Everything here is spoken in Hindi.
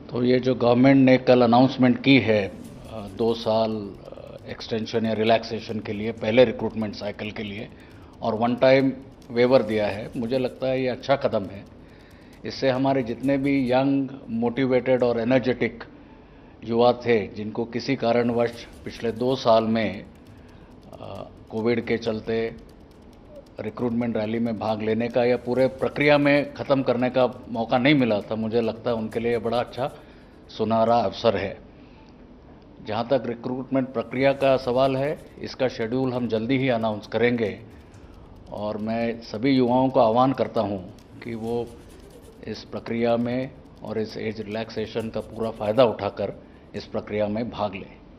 तो ये जो गवर्नमेंट ने कल अनाउंसमेंट की है 2 साल एक्सटेंशन या रिलैक्सेशन के लिए, पहले रिक्रूटमेंट साइकिल के लिए, और वन टाइम वेवर दिया है, मुझे लगता है ये अच्छा कदम है। इससे हमारे जितने भी यंग, मोटिवेटेड और एनर्जेटिक युवा थे, जिनको किसी कारणवश पिछले 2 साल में कोविड के चलते रिक्रूटमेंट रैली में भाग लेने का या पूरे प्रक्रिया में ख़त्म करने का मौका नहीं मिला था, मुझे लगता है उनके लिए बड़ा अच्छा सुनहरा अवसर है। जहाँ तक रिक्रूटमेंट प्रक्रिया का सवाल है, इसका शेड्यूल हम जल्दी ही अनाउंस करेंगे और मैं सभी युवाओं को आह्वान करता हूँ कि वो इस प्रक्रिया में और इस एज रिलैक्सेशन का पूरा फ़ायदा उठाकर इस प्रक्रिया में भाग लें।